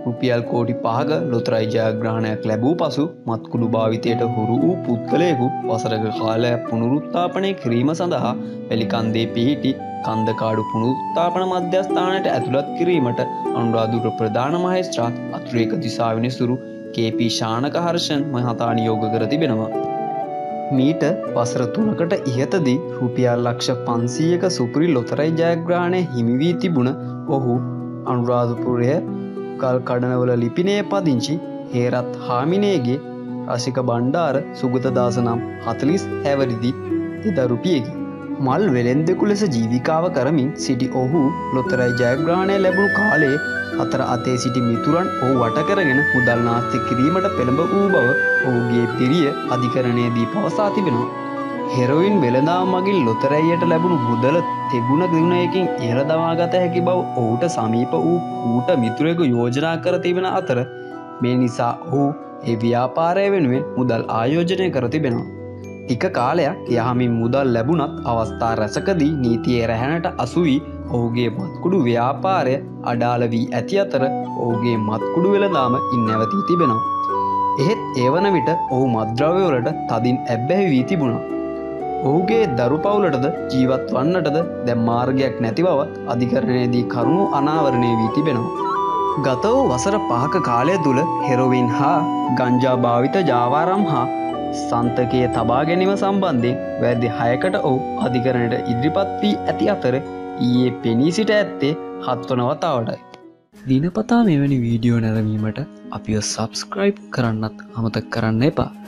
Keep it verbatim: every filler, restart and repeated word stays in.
රුපියල් කෝටි පහක ලොතරැයි ජයග්‍රහණයක් ලැබූ පසු මත්කුඩු භාවිතයට හුරු වූ පුද්ගලයෙකු වසරක කාලයක් පුනරුත්ථාපනය කිරීම සඳහා වැලිකන්දේ පිහිටි කන්දකාඩු පුනරුත්ථාපන මධ්‍යස්ථානයට ඇතුළත් කිරීමට අනුරාධපුර ප්‍රධාන මහේස්ත්‍රාත් අතිරේක දිසාවිනිසුරු කේ.පී. ශානක හර්ෂන් මහතා නියෝග කර තිබෙනවා. මීට වසර තුනකට ඉහතදී රුපියල් ලක්ෂ පන්සීයක සුපිරි ලොතරැයි ජයග්‍රහණය හිමි වී තිබුණ ඔහු අනුරාධපුරය ගල් කඩනවල ලිපිනයේ පදිංචි හේරත් හාමිනේගේ රසික බණ්ඩාර සුගතදාස නම් හතළිස් හැවිරිදි දෙදරුපියෙකි. මල් වෙළෙන්දෙකු ලෙස ජීවිකාව කරමින් සිටි ඔහු ලොතරැයි ජයග්‍රහණය ලැබුණු කාලයේ අතර අතේ සිටි මිතුරන් ඔහු වට කරගෙන මුදල් නාස්ති කිරීමට පෙළඹ වූ බව ඔහුගේ පිරිය අධිකරණයේදී පවසා තිබෙනවා. හෙරොයින් වෙළඳාම මගින් ලොතරැයියට ලැබුණු මුදල තෙගුණ ගුණයකින් ඉහළ දමාගත හැකි බව ඔහුට සමීප වූ කූට මිතුරෙකු යෝජනා කර තිබෙන අතර මේ නිසා ඔහු ඒ ව්‍යාපාරය වෙනුවෙන් මුදල් ආයෝජනය කර තිබෙනවා. ටික කාලයක් යහමින් මුදල් ලැබුණත් අවස්ථා රැසකදී නීතියේ රැහැනට අසු වී ඔහුගේ මත්කුඩු ව්‍යාපාරය අඩාල වී ඇති අතර ඔහුගේ මත්කුඩු වෙළඳාම ඉන් නැවතී තිබෙනවා. එහෙත් ඒවන විට ඔහු මත්ද්‍රව්‍ය වලට තදින් ඇබ්බැහි වී තිබුණා. ඔහුගේ දරු පවුලටද ජීවත් වන්නටද දැන් මාර්ගයක් නැති බවත් අධිකරණයේදී කරුණු අනාවරණය වී තිබෙනවා. ගත වූ වසර පහක කාලය තුළ හෙරොවින් හා ගංජා භාවිත ජාවාරම් හා සන්තකයේ තබා ගැනීම සම්බන්ධයෙන් වැරදි හයකට ඔහු අධිකරණයට ඉදිරිපත් වී ඇති අතර ඊයේ පෙනී සිට ඇත්තේ හත්වන වතාවටයි. දිනපතා මෙවැනි වීඩියෝ නැරඹීමට අපිව සබ්ස්ක්‍රයිබ් කරන්නත් අමතක කරන්න එපා.